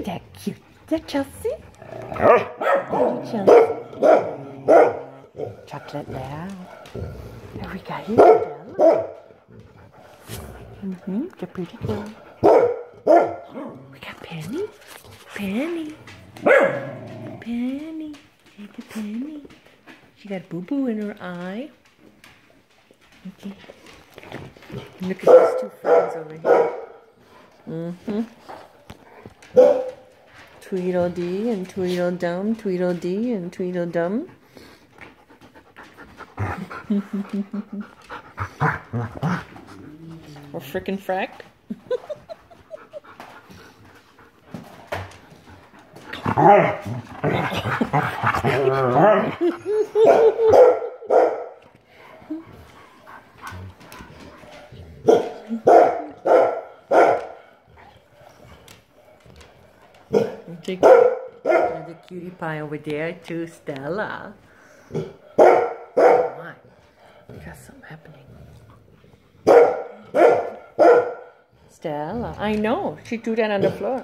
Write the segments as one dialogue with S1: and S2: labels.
S1: that cute? Is that Chelsea? Chelsea. Chocolate Lab. And we got here Stella. The pretty girl. We got Penny. Penny. Penny. Hey, the Penny. She got boo-boo in her eye. Okay. Look at these two friends over here. Tweedledee and Tweedledum, Tweedledee and Tweedledum. Or frickin' fracked. Take the cutie pie over there to Stella. Oh my, we got something happening. Stella, I know, she threw that on the floor.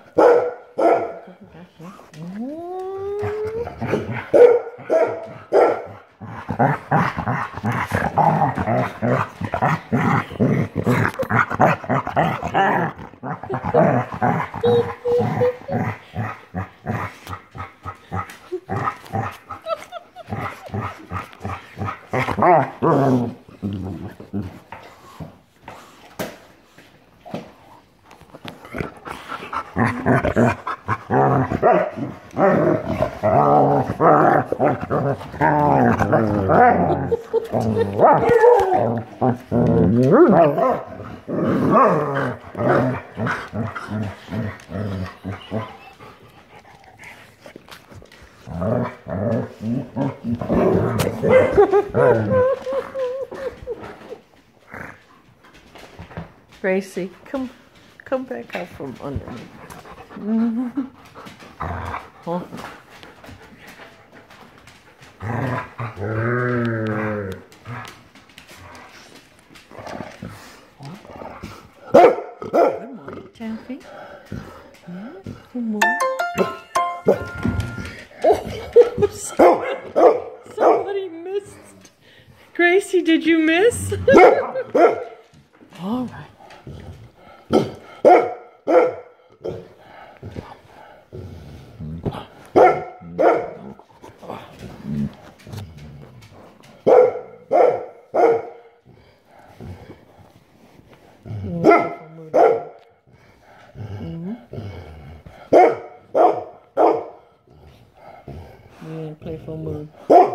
S1: Gracie, come back out from underneath. Huh? Good morning, Taffy. Yeah, good morning. Oh, somebody missed. Gracie, did you miss? All right. Playful mood.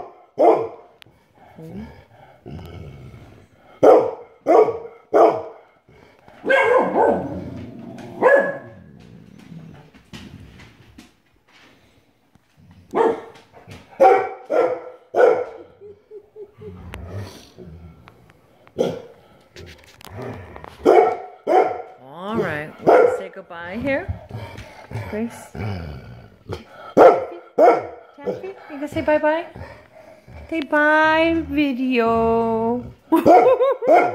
S1: All right, we'll say goodbye here. Grace. Taffy, you gonna say bye-bye? Say bye, video.